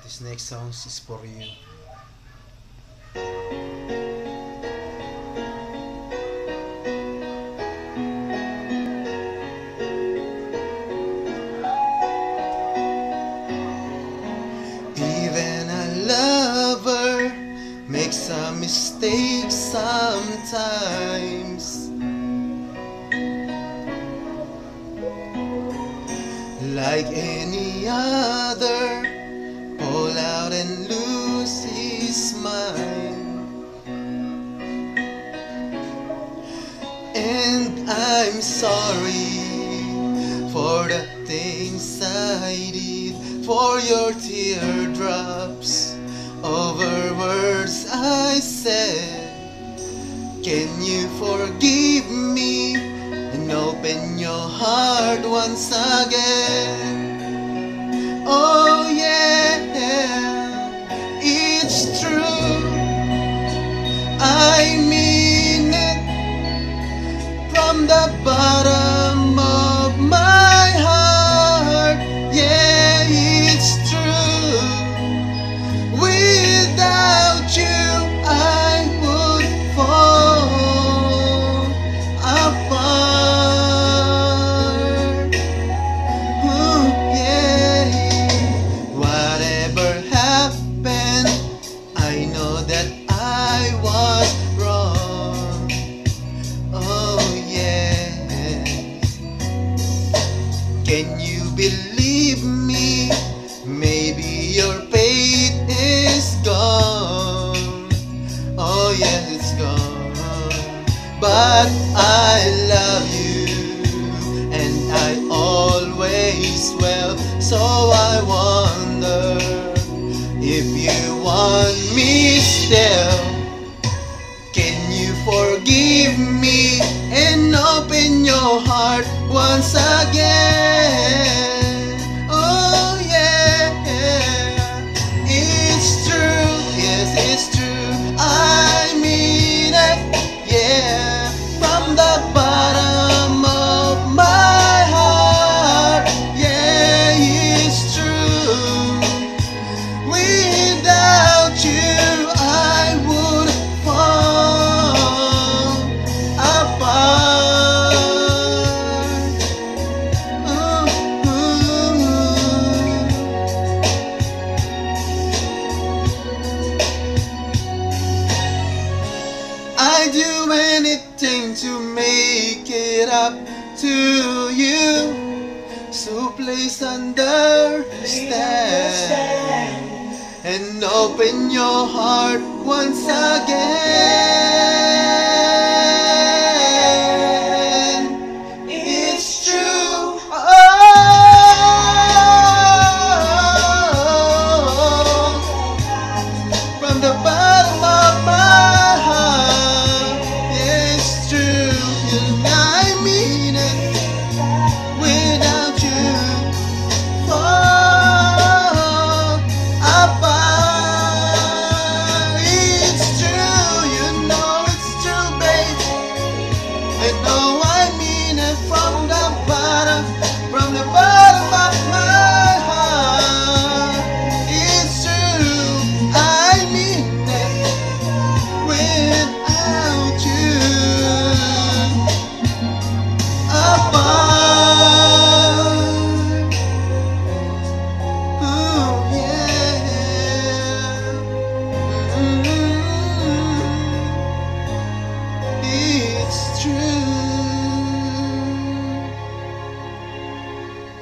This next song is for you. Even a lover makes a mistake sometimes. Like any other, pull out and lose his mind. And I'm sorry for the things I did, for your teardrops over words I said. Can you forgive me and open your heart once again? Oh yeah, it's true, I mean it from the bottom of my heart. Yeah, it's true. Without you I would fall apart. Ooh, yeah. Whatever happened, I know that I was wrong. Oh yes. Can you believe me? Maybe your faith is gone. Oh yes, it's gone. But I love you and I always will. So I wonder if you want me still. Can you forgive me and open your heart once again? Oh yeah, it's true, yes it's true, I mean it, yeah, from the bottom of my heart. Yeah, it's true. Without you I would fall apart. I do anything to make it up to you, so please understand and open your heart once again.